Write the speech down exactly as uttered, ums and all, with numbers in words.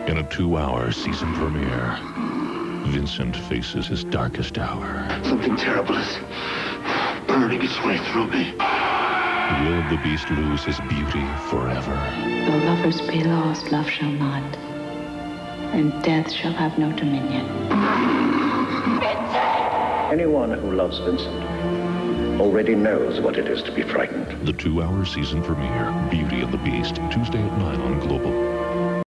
In a two-hour season premiere, Vincent faces his darkest hour. Something terrible is burning its way through me. Will the beast lose his beauty forever? Though lovers be lost, love shall not, and death shall have no dominion. Anyone who loves Vincent already knows what it is to be frightened. The two-hour season premiere, Beauty and the Beast, Tuesday at nine on Global.